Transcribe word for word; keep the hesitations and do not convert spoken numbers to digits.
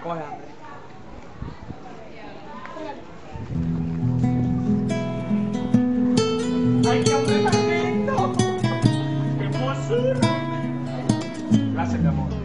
Coge, Andrés. ¡Ay, qué hombre tan lindo! ¡Qué hermosura! Gracias, mi amor.